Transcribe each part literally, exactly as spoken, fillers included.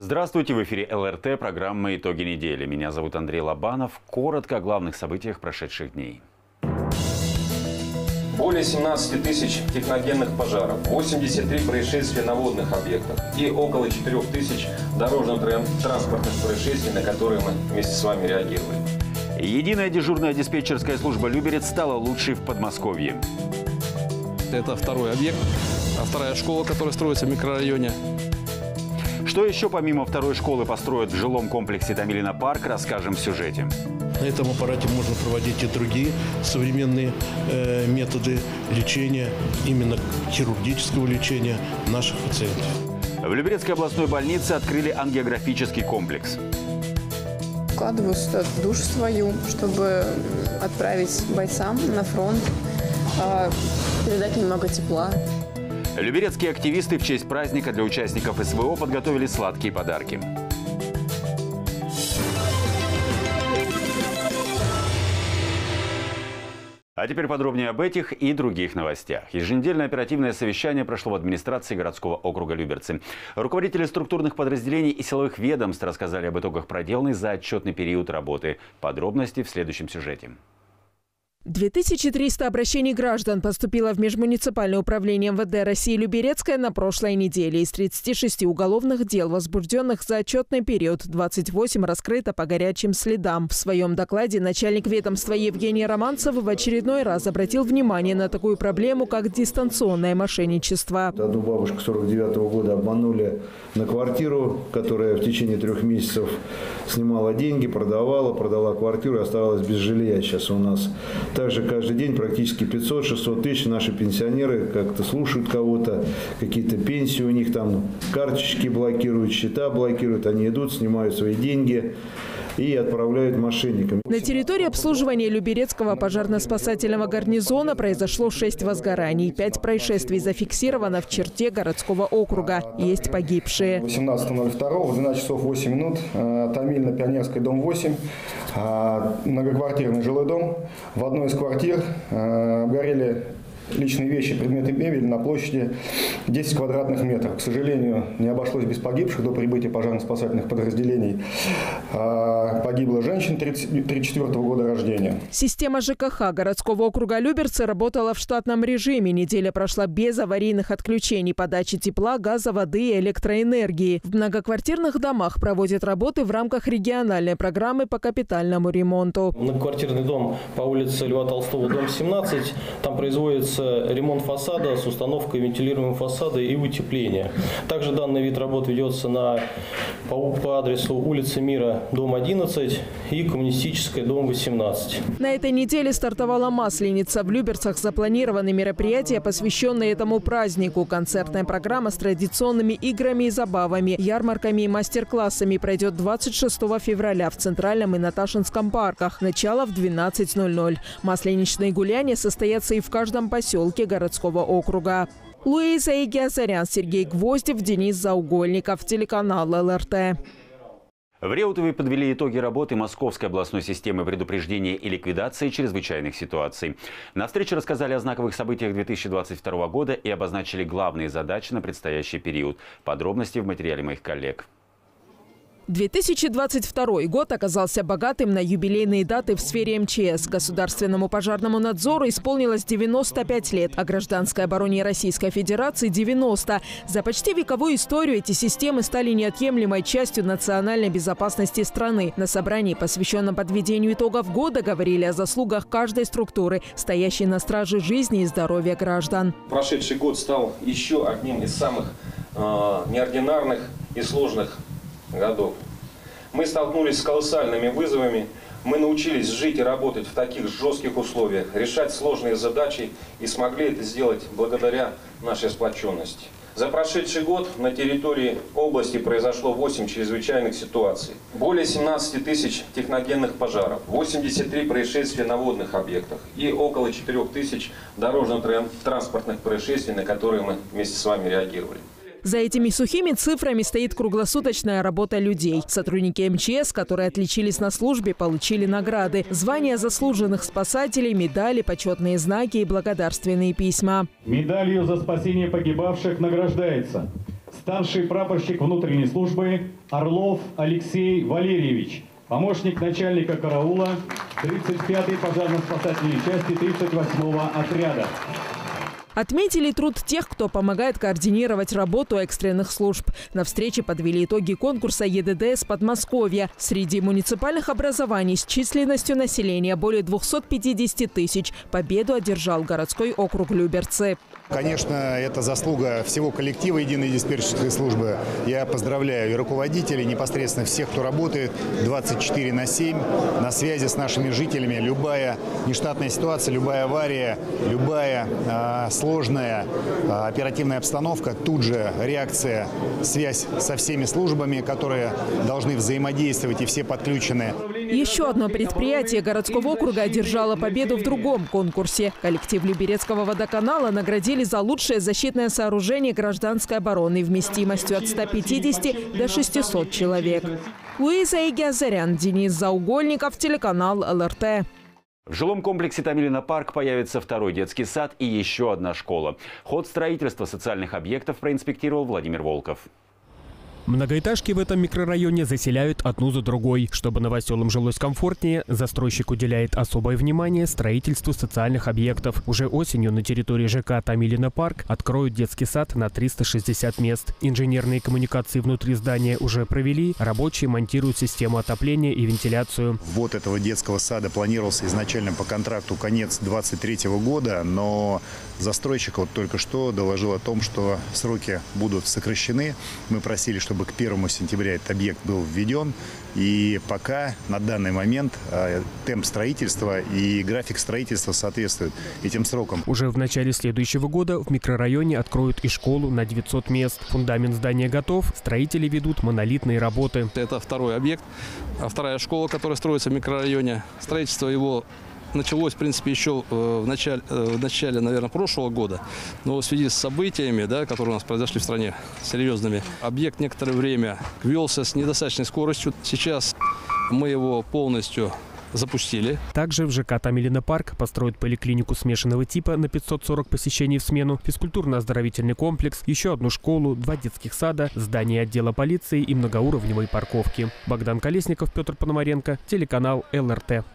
Здравствуйте, в эфире эл эр тэ, программа «Итоги недели». Меня зовут Андрей Лобанов. Коротко о главных событиях прошедших дней. Более семнадцати тысяч техногенных пожаров, восемьдесят три происшествия на водных объектах и около четырёх тысяч дорожно-транспортных происшествий, на которые мы вместе с вами реагировали. Единая дежурная диспетчерская служба «Люберец» стала лучшей в Подмосковье. Это второй объект, а вторая школа, которая строится в микрорайоне. Что еще помимо второй школы построят в жилом комплексе Томилино парк, расскажем в сюжете. На этом аппарате можно проводить и другие современные э, методы лечения, именно хирургического лечения наших пациентов. В Люберецкой областной больнице открыли ангиографический комплекс. Вкладываю сюда душу свою, чтобы отправить бойцам на фронт, передать немного тепла. Люберецкие активисты в честь праздника для участников эс вэ о подготовили сладкие подарки. А теперь подробнее об этих и других новостях. Еженедельное оперативное совещание прошло в администрации городского округа Люберцы. Руководители структурных подразделений и силовых ведомств рассказали об итогах проделанной за отчетный период работы. Подробности в следующем сюжете. две тысячи триста обращений граждан поступило в Межмуниципальное управление эм вэ дэ России Люберецкое на прошлой неделе. Из тридцати шести уголовных дел, возбужденных за отчетный период, двадцать восемь раскрыто по горячим следам. В своем докладе начальник ведомства Евгений Романцев в очередной раз обратил внимание на такую проблему, как дистанционное мошенничество. Одну бабушку сорок девятого года обманули на квартиру, которая в течение трех месяцев снимала деньги, продавала, продала квартиру и оставалась без жилья сейчас у нас. Также каждый день практически пятьсот-шестьсот тысяч наши пенсионеры как-то слушают кого-то, какие-то пенсии у них там, карточки блокируют, счета блокируют, они идут, снимают свои деньги и отправляют мошенникам. На территории обслуживания Люберецкого пожарно-спасательного гарнизона произошло шесть возгораний. Пять происшествий зафиксировано в черте городского округа. Есть погибшие. восемнадцатого ноль второго в двенадцать часов восемь минут Томилино-Пионерская, дом восемь, многоквартирный жилой дом. В одной из квартир горели личные вещи, предметы мебели на площади десять квадратных метров. К сожалению, не обошлось без погибших. До прибытия пожарно-спасательных подразделений погибла женщина тридцать четвёртого года рождения. Система жэ ка ха городского округа Люберцы работала в штатном режиме. Неделя прошла без аварийных отключений подачи тепла, газа, воды и электроэнергии. В многоквартирных домах проводят работы в рамках региональной программы по капитальному ремонту. Многоквартирный дом по улице Льва Толстого, дом семнадцать. Там производится ремонт фасада с установкой вентилируемого фасада и утепления. Также данный вид работ ведется на, по, по адресу улицы Мира, дом одиннадцать и Коммунистическая, дом восемнадцать. На этой неделе стартовала Масленица. В Люберцах запланированы мероприятия, посвященные этому празднику. Концертная программа с традиционными играми и забавами, ярмарками и мастер-классами пройдет двадцать шестого февраля в Центральном и Наташинском парках. Начало в двенадцать ноль ноль. Масленичные гуляния состоятся и в каждом поселке городского округа. Луиза Игиасарян, Сергей Гвоздев, Денис Заугольников, телеканал эл эр тэ. В Реутове подвели итоги работы Московской областной системы предупреждения и ликвидации чрезвычайных ситуаций. На встрече рассказали о знаковых событиях две тысячи двадцать второго года и обозначили главные задачи на предстоящий период. Подробности в материале моих коллег. две тысячи двадцать второй год оказался богатым на юбилейные даты в сфере эм че эс. Государственному пожарному надзору исполнилось девяносто пять лет, а гражданской обороне Российской Федерации – девяносто. За почти вековую историю эти системы стали неотъемлемой частью национальной безопасности страны. На собрании, посвященном подведению итогов года, говорили о заслугах каждой структуры, стоящей на страже жизни и здоровья граждан. Прошедший год стал еще одним из самых э, неординарных и сложных годов. Мы столкнулись с колоссальными вызовами, мы научились жить и работать в таких жестких условиях, решать сложные задачи и смогли это сделать благодаря нашей сплоченности. За прошедший год на территории области произошло восемь чрезвычайных ситуаций, более семнадцати тысяч техногенных пожаров, восемьдесят три происшествия на водных объектах и около четырёх тысяч дорожно-транспортных происшествий, на которые мы вместе с вами реагировали. За этими сухими цифрами стоит круглосуточная работа людей. Сотрудники эм че эс, которые отличились на службе, получили награды, звания заслуженных спасателей, медали, почетные знаки и благодарственные письма. Медалью за спасение погибавших награждается Старший прапорщик внутренней службы Орлов Алексей Валерьевич, помощник начальника караула тридцать пятой пожарно-спасательной части тридцать восьмого отряда. Отметили труд тех, кто помогает координировать работу экстренных служб. На встрече подвели итоги конкурса Е Д Д С Подмосковья. Среди муниципальных образований с численностью населения более двухсот пятидесяти тысяч победу одержал городской округ Люберцы. Конечно, это заслуга всего коллектива единой диспетчерской службы. Я поздравляю и руководителей, непосредственно всех, кто работает двадцать четыре на семь на связи с нашими жителями. Любая нештатная ситуация, любая авария, любая э, сложная э, оперативная обстановка, тут же реакция, связь со всеми службами, которые должны взаимодействовать, и все подключены. Еще одно предприятие городского округа одержало победу в другом конкурсе. Коллектив Люберецкого водоканала наградили за лучшее защитное сооружение гражданской обороны вместимостью от ста пятидесяти до шестисот человек. Луиза Игиазарян, Денис Заугольников, телеканал Л Р Т. В жилом комплексе Томилино парк появится второй детский сад и еще одна школа. Ход строительства социальных объектов проинспектировал Владимир Волков. Многоэтажки в этом микрорайоне заселяют одну за другой. Чтобы новоселам жилось комфортнее, застройщик уделяет особое внимание строительству социальных объектов. Уже осенью на территории Ж К Томилино парк откроют детский сад на триста шестьдесят мест. Инженерные коммуникации внутри здания уже провели. Рабочие монтируют систему отопления и вентиляцию. Вот этого детского сада планировался изначально по контракту конец двадцать третьего года, но застройщик вот только что доложил о том, что сроки будут сокращены. Мы просили, чтобы к первому сентября этот объект был введен. И пока на данный момент э, темп строительства и график строительства соответствуют этим срокам. Уже в начале следующего года в микрорайоне откроют и школу на девятьсот мест. Фундамент здания готов. Строители ведут монолитные работы. Это второй объект. А вторая школа, которая строится в микрорайоне. Строительство его началось, в принципе, еще в начале, в начале, наверное, прошлого года. Но в связи с событиями, да, которые у нас произошли в стране, серьезными, объект некоторое время велся с недостаточной скоростью. Сейчас мы его полностью запустили. Также в Ж К Томилино парк построят поликлинику смешанного типа на пятьсот сорок посещений в смену, физкультурно-оздоровительный комплекс, еще одну школу, два детских сада, здание отдела полиции и многоуровневые парковки. Богдан Колесников, Петр Пономаренко, телеканал Л Р Т.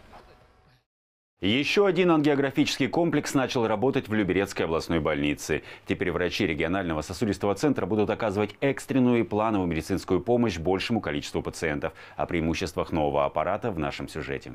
Еще один ангиографический комплекс начал работать в Люберецкой областной больнице. Теперь врачи регионального сосудистого центра будут оказывать экстренную и плановую медицинскую помощь большему количеству пациентов. О преимуществах нового аппарата в нашем сюжете.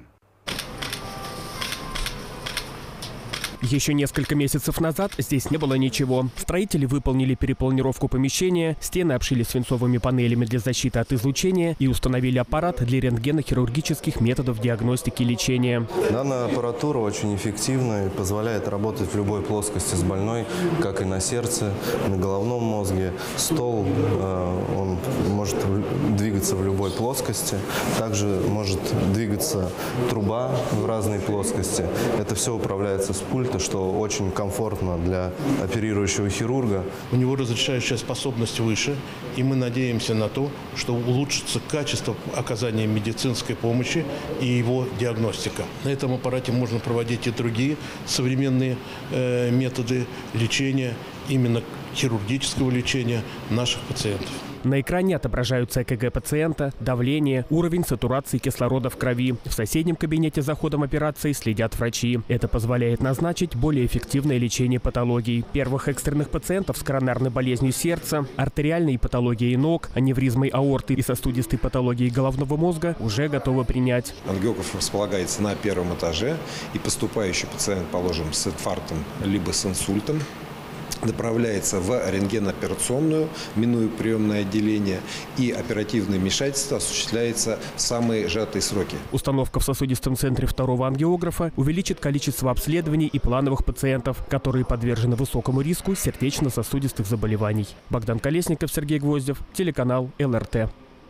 Еще несколько месяцев назад здесь не было ничего. Строители выполнили перепланировку помещения, стены обшили свинцовыми панелями для защиты от излучения и установили аппарат для рентгенохирургических методов диагностики и лечения. Данная аппаратура очень эффективна и позволяет работать в любой плоскости с больной, как и на сердце, на головном мозге. Стол, он может двигаться в любой плоскости, также может двигаться труба в разные плоскости. Это все управляется с пульта, что очень комфортно для оперирующего хирурга. У него разрешающая способность выше, и мы надеемся на то, что улучшится качество оказания медицинской помощи и его диагностика. На этом аппарате можно проводить и другие современные э, методы лечения, именно хирургического лечения наших пациентов. На экране отображаются Э К Г пациента, давление, уровень сатурации кислорода в крови. В соседнем кабинете за ходом операции следят врачи. Это позволяет назначить более эффективное лечение патологий. Первых экстренных пациентов с коронарной болезнью сердца, артериальной патологией ног, аневризмой аорты и сосудистой патологией головного мозга уже готовы принять. Ангиограф располагается на первом этаже, и поступающий пациент, положим, с инфарктом либо с инсультом, направляется в рентгеноперационную, минуя приемное отделение, и оперативное вмешательство осуществляется в самые сжатые сроки. Установка в сосудистом центре второго ангиографа увеличит количество обследований и плановых пациентов, которые подвержены высокому риску сердечно-сосудистых заболеваний. Богдан Колесников, Сергей Гвоздев, телеканал Л Р Т.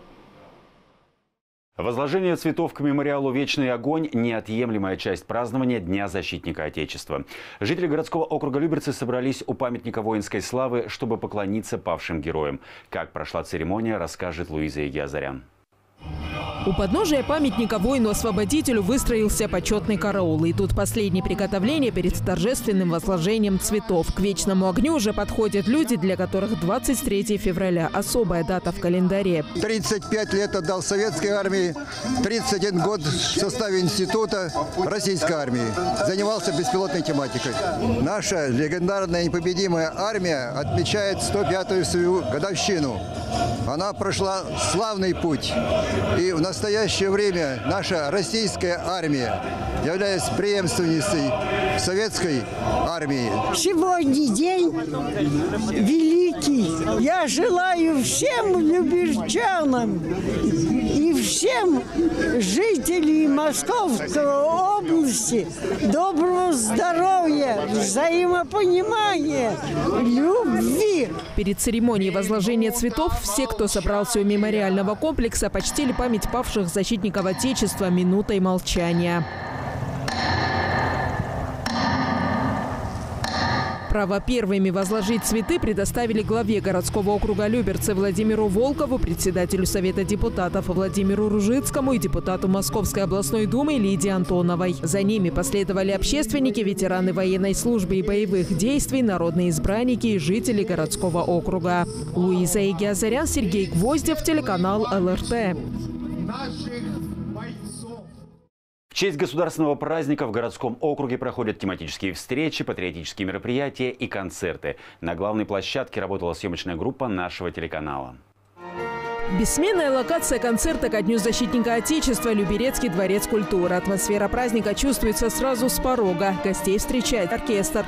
Возложение цветов к мемориалу «Вечный огонь» – неотъемлемая часть празднования Дня защитника Отечества. Жители городского округа Люберцы собрались у памятника воинской славы, чтобы поклониться павшим героям. Как прошла церемония, расскажет Луиза Игиазарян. У подножия памятника воину-освободителю выстроился почетный караул. И тут последние приготовления перед торжественным возложением цветов. К вечному огню уже подходят люди, для которых двадцать третьего февраля – особая дата в календаре. тридцать пять лет отдал советской армии, тридцать один год в составе института российской армии. Занимался беспилотной тематикой. Наша легендарная непобедимая армия отмечает сто пятую свою годовщину. Она прошла славный путь. И в настоящее время наша российская армия, являясь преемственницей советской армии. Сегодня день великий. Я желаю всем люберчанам и всем жителям Московской области доброго здоровья, взаимопонимания, любви. Перед церемонией возложения цветов все, кто собрался у мемориального комплекса, почтили память павших защитников Отечества минутой молчания. Право первыми возложить цветы предоставили главе городского округа Люберцы Владимиру Волкову, председателю Совета депутатов Владимиру Ружицкому и депутату Московской областной думы Лидии Антоновой. За ними последовали общественники, ветераны военной службы и боевых действий, народные избранники и жители городского округа. Луиза Игиазарян, Сергей Гвоздев, телеканал эл эр тэ. В честь государственного праздника в городском округе проходят тематические встречи, патриотические мероприятия и концерты. На главной площадке работала съемочная группа нашего телеканала. Бессменная локация концерта ко Дню защитника Отечества – Люберецкий дворец культуры. Атмосфера праздника чувствуется сразу с порога. Гостей встречает оркестр.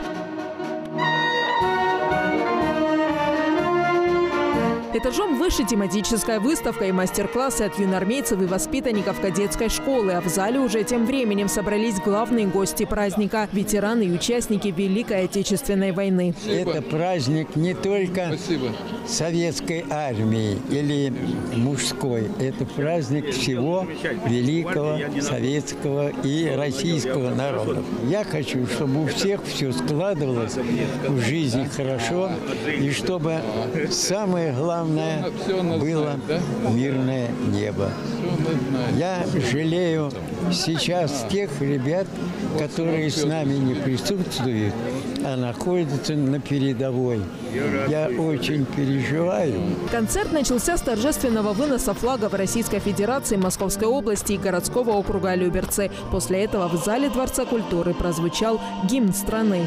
Этажом выше тематическая выставка и мастер-классы от юноармейцев и воспитанников кадетской школы. А в зале уже тем временем собрались главные гости праздника – ветераны и участники Великой Отечественной войны. Это праздник не только Спасибо. советской армии или мужской. Это праздник всего великого советского и российского народа. Я хочу, чтобы у всех все складывалось в жизни хорошо и чтобы самое главное было мирное небо. Я жалею сейчас тех ребят, которые с нами не присутствуют, а находятся на передовой. Я очень переживаю. Концерт начался с торжественного выноса флагов Российской Федерации, Московской области и городского округа Люберцы. После этого в зале Дворца культуры прозвучал гимн страны.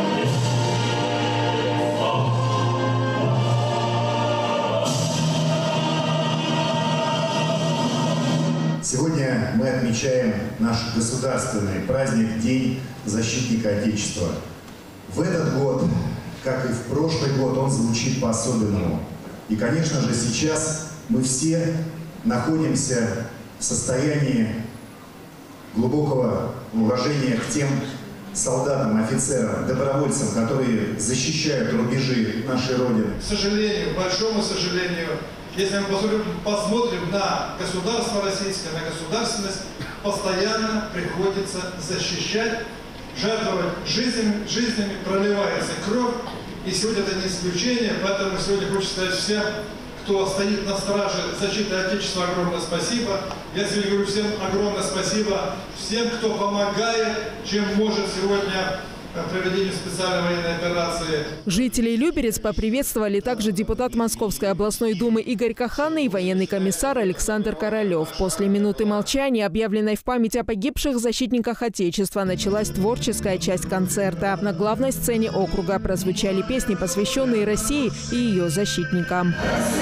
Сегодня мы отмечаем наш государственный праздник – День защитника Отечества. В этот год, как и в прошлый год, он звучит по-особенному. И, конечно же, сейчас мы все находимся в состоянии глубокого уважения к тем солдатам, офицерам, добровольцам, которые защищают рубежи нашей Родины. К сожалению, к большому сожалению, если мы посмотрим на государство российское, на государственность, постоянно приходится защищать, жертвовать жизнями, жизнями, проливается кровь. И сегодня это не исключение, поэтому сегодня хочу сказать всем, кто стоит на страже защиты Отечества, огромное спасибо. Я сегодня говорю всем огромное спасибо, всем, кто помогает, чем может сегодня проведению специальной военной операции. Жителей Люберец поприветствовали также депутат Московской областной думы Игорь Каханный и военный комиссар Александр Королев. После минуты молчания, объявленной в память о погибших защитниках Отечества, началась творческая часть концерта. На главной сцене округа прозвучали песни, посвященные России и ее защитникам.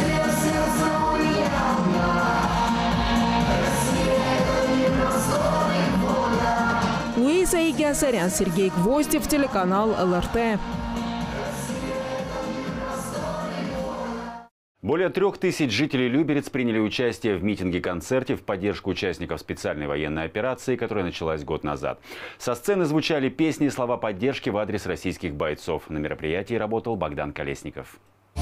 Луиза Игиазарян, Сергей Гвоздев, телеканал эл эр тэ. Более трех тысяч жителей Люберец приняли участие в митинге-концерте в поддержку участников специальной военной операции, которая началась год назад. Со сцены звучали песни и слова поддержки в адрес российских бойцов. На мероприятии работал Богдан Колесников.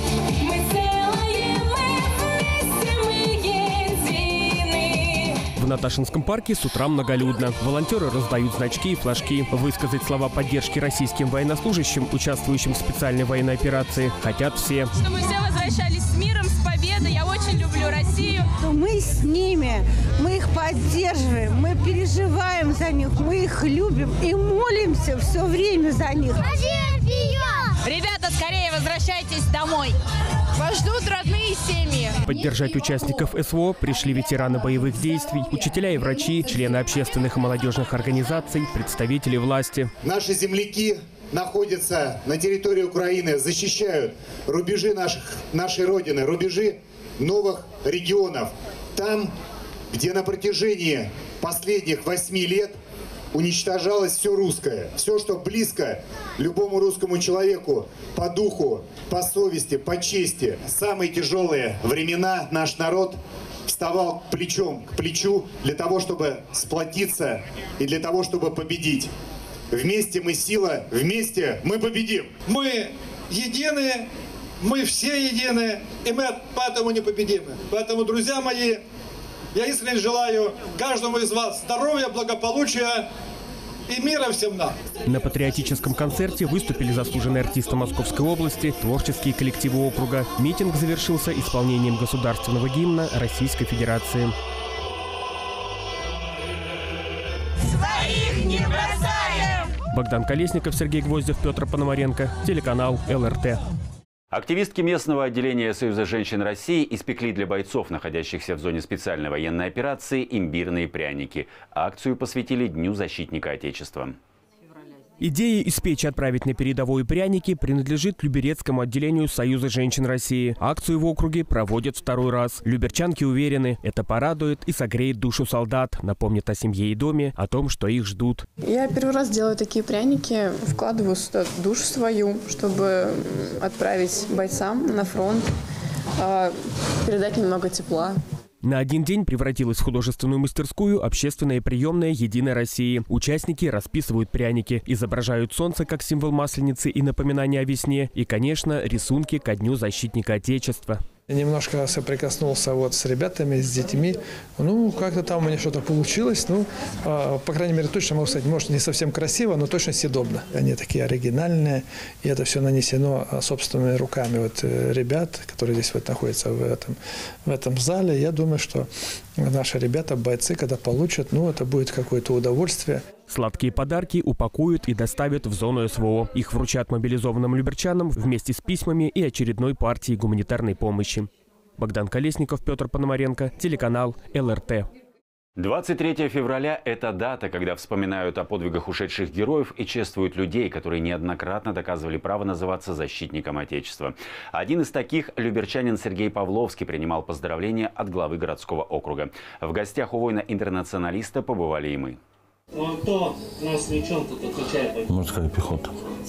В Наташинском парке с утра многолюдно. Волонтеры раздают значки и флажки. Высказать слова поддержки российским военнослужащим, участвующим в специальной военной операции, хотят все. Чтобы все возвращались с миром, с победой. Я очень люблю Россию. Россию. Мы с ними, мы их поддерживаем, мы переживаем за них, мы их любим и молимся все время за них. Ребята, скорее возвращайтесь домой. Вас ждут родные семьи. Поддержать участников СВО пришли ветераны боевых действий, учителя и врачи, члены общественных и молодежных организаций, представители власти. Наши земляки находятся на территории Украины, защищают рубежи наших, нашей Родины, рубежи новых регионов. Там, где на протяжении последних восьми лет уничтожалось все русское, все, что близко любому русскому человеку по духу, по совести, по чести. В самые тяжелые времена наш народ вставал плечом к плечу для того, чтобы сплотиться и для того, чтобы победить. Вместе мы сила, вместе мы победим. Мы едины, мы все едины, и мы поэтому непобедимы. Поэтому, друзья мои, я искренне желаю каждому из вас здоровья, благополучия и мира всем нам. На патриотическом концерте выступили заслуженные артисты Московской области, творческие коллективы округа. Митинг завершился исполнением государственного гимна Российской Федерации. Своих не бросаем! Богдан Колесников, Сергей Гвоздев, Петр Пономаренко, телеканал эл эр тэ. Активистки местного отделения Союза женщин России испекли для бойцов, находящихся в зоне специальной военной операции, имбирные пряники. Акцию посвятили Дню защитника Отечества. Идея испечь и отправить на передовую пряники принадлежит Люберецкому отделению Союза женщин России. Акцию в округе проводят второй раз. Люберчанки уверены, это порадует и согреет душу солдат, напомнит о семье и доме, о том, что их ждут. Я первый раз делаю такие пряники, вкладываю сюда душу свою, чтобы отправить бойцам на фронт, передать немного тепла. На один день превратилась в художественную мастерскую общественная приемная «Единой России». Участники расписывают пряники, изображают солнце как символ масленицы и напоминание о весне, и, конечно, рисунки ко Дню защитника Отечества. Я немножко соприкоснулся вот с ребятами, с детьми. Ну, как-то там у меня что-то получилось. Ну, э, по крайней мере, точно могу сказать, может, не совсем красиво, но точно съедобно. Они такие оригинальные, и это все нанесено собственными руками вот ребят, которые здесь вот находятся в этом, в этом зале. Я думаю, что наши ребята, бойцы, когда получат, ну, это будет какое-то удовольствие. Сладкие подарки упакуют и доставят в зону СВО. Их вручат мобилизованным люберчанам вместе с письмами и очередной партией гуманитарной помощи. Богдан Колесников, Петр Пономаренко, телеканал эл эр тэ. двадцать третье февраля – это дата, когда вспоминают о подвигах ушедших героев и чествуют людей, которые неоднократно доказывали право называться защитником Отечества. Один из таких, люберчанин Сергей Павловский, принимал поздравления от главы городского округа. В гостях у воина-интернационалиста побывали и мы. Ну, кто нас лечен, тут отвечает? Морская пехота.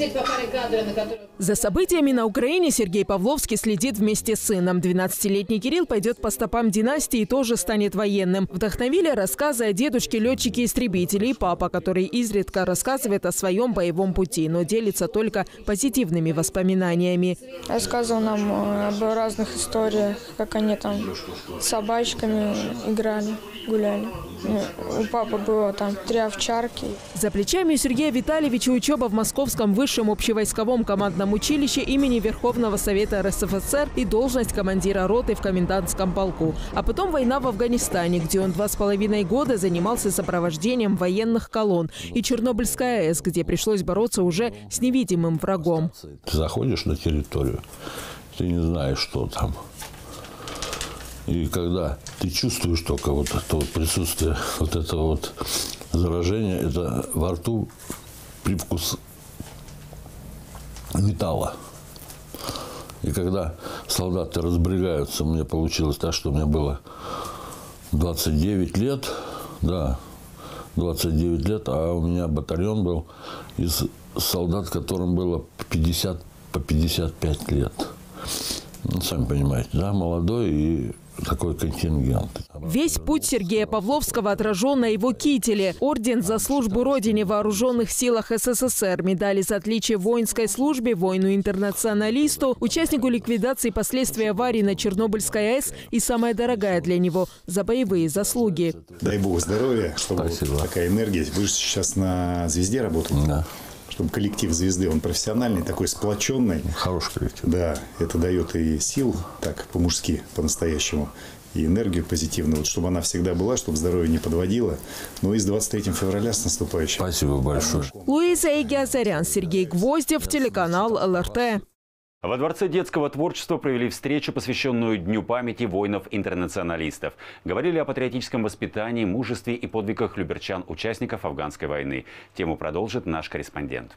За событиями на Украине Сергей Павловский следит вместе с сыном. двенадцатилетний Кирилл пойдет по стопам династии и тоже станет военным. Вдохновили рассказы о дедушке летчике-истребителе и папа, который изредка рассказывает о своем боевом пути, но делится только позитивными воспоминаниями. Рассказывал нам об разных историях, как они там с собачками играли, гуляли. У папы было там три овчарки. За плечами у Сергея Витальевича учеба в Московском высшем общевойсковом командном училище имени Верховного Совета эр эс эф эс эр и должность командира роты в комендантском полку. А потом война в Афганистане, где он два с половиной года занимался сопровождением военных колонн, и Чернобыльская АЭС, где пришлось бороться уже с невидимым врагом. Ты заходишь на территорию, ты не знаешь, что там. И когда ты чувствуешь только вот это вот присутствие, вот этого вот заражения, это во рту привкус металла. И когда солдаты разбрегаются, у меня получилось так, что мне было двадцать девять лет, да, двадцать девять лет, а у меня батальон был из солдат, которым было пятьдесят, по пятьдесят пять лет. Ну, сами понимаете, да, молодой и такой контингент. Весь путь Сергея Павловского отражен на его кителе. Орден за службу Родине в вооруженных силах эс эс эс эр, медали за отличие в воинской службе, воину-интернационалисту, участнику ликвидации последствий аварии на Чернобыльской АЭС и самая дорогая для него – за боевые заслуги. Дай бог здоровья, чтобы вот такая энергия. Вы же сейчас на «Звезде» работаете. Да. Чтобы коллектив «Звезды», он профессиональный, такой сплоченный. Хороший коллектив. Да, это дает и сил, так, по-мужски, по-настоящему. и энергию позитивную, вот, чтобы она всегда была, чтобы здоровье не подводило. Ну и с двадцать третьим февраля с наступающим. Спасибо большое. Луиза Игиазарян, Сергей Гвоздев, телеканал эл эр тэ. Во Дворце детского творчества провели встречу, посвященную Дню памяти воинов-интернационалистов. Говорили о патриотическом воспитании, мужестве и подвигах люберчан-участников афганской войны. Тему продолжит наш корреспондент.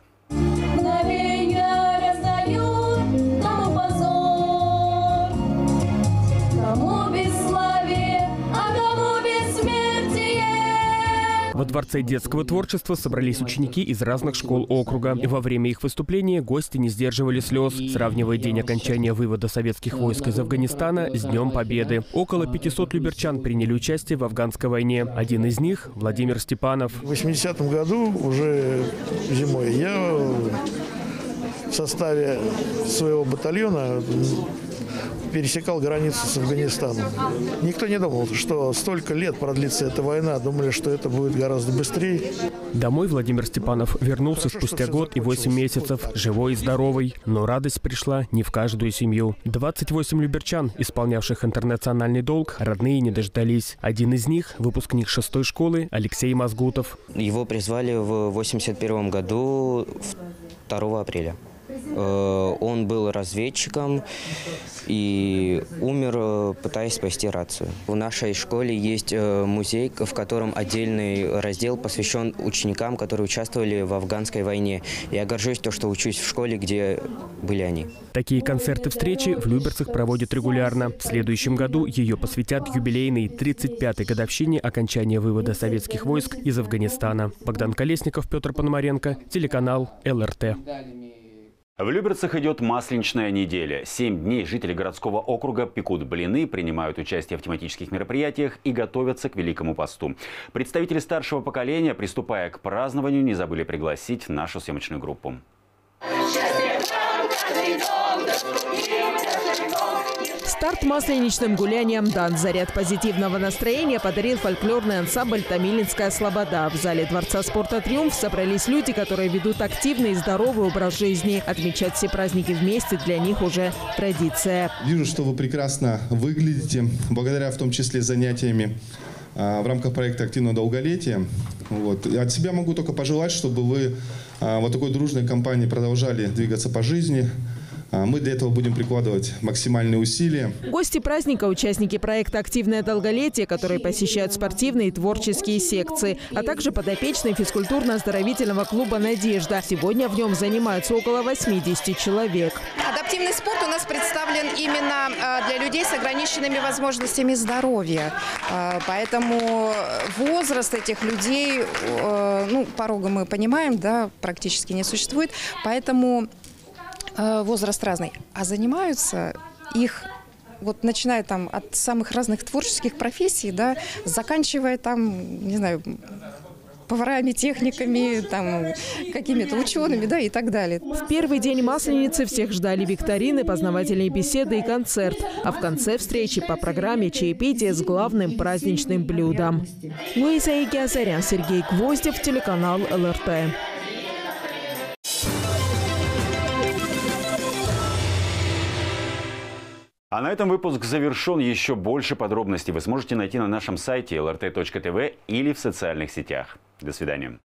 Во Дворце детского творчества собрались ученики из разных школ округа. Во время их выступления гости не сдерживали слез, сравнивая день окончания вывода советских войск из Афганистана с Днем Победы. Около пятисот люберчан приняли участие в афганской войне. Один из них – Владимир Степанов. В восьмидесятом году, уже зимой, я в составе своего батальона пересекал границу с Афганистаном. Никто не думал, что столько лет продлится эта война. Думали, что это будет гораздо быстрее. Домой Владимир Степанов вернулся спустя год и восемь месяцев, живой и здоровый. Но радость пришла не в каждую семью. двадцать восемь люберчан, исполнявших интернациональный долг, родные не дождались. Один из них – выпускник шестой школы Алексей Мазгутов. Его призвали в восемьдесят первом году второго апреля. Он был разведчиком и умер, пытаясь спасти рацию. В нашей школе есть музей, в котором отдельный раздел посвящен ученикам, которые участвовали в афганской войне. Я горжусь тем, что учусь в школе, где были они. Такие концерты-встречи в Люберцах проводят регулярно. В следующем году ее посвятят юбилейной тридцать пятой годовщине окончания вывода советских войск из Афганистана. Богдан Колесников, Петр Пономаренко, телеканал эл эр тэ. В Люберцах идет масленичная неделя. Семь дней жители городского округа пекут блины, принимают участие в тематических мероприятиях и готовятся к Великому посту. Представители старшего поколения, приступая к празднованию, не забыли пригласить нашу съемочную группу. Старт масленичным гулянием дан. Заряд позитивного настроения подарил фольклорный ансамбль «Томилинская слобода». В зале Дворца спорта «Триумф» собрались люди, которые ведут активный и здоровый образ жизни. Отмечать все праздники вместе для них уже традиция. Вижу, что вы прекрасно выглядите, благодаря в том числе занятиями в рамках проекта «Активное долголетие». Вот. От себя могу только пожелать, чтобы вы вот такой дружной компанией продолжали двигаться по жизни. Мы для этого будем прикладывать максимальные усилия. Гости праздника – участники проекта «Активное долголетие», которые посещают спортивные и творческие секции, а также подопечные физкультурно-оздоровительного клуба «Надежда». Сегодня в нем занимаются около восьмидесяти человек. Адаптивный спорт у нас представлен именно для людей с ограниченными возможностями здоровья. Поэтому возраст этих людей, ну, порога мы понимаем, да, практически не существует. Поэтому возраст разный, а занимаются их, вот начиная там от самых разных творческих профессий, да, заканчивая там, не знаю, поварами, техниками, там, какими-то учеными, да, и так далее. В первый день Масленицы всех ждали викторины, познавательные беседы и концерт. А в конце встречи по программе чаепитие с главным праздничным блюдом. Луиза Игиазарян, Сергей Гвоздев, телеканал эл эр тэ. А на этом выпуск завершен. Еще больше подробностей вы сможете найти на нашем сайте эл эр тэ точка тэ вэ или в социальных сетях. До свидания.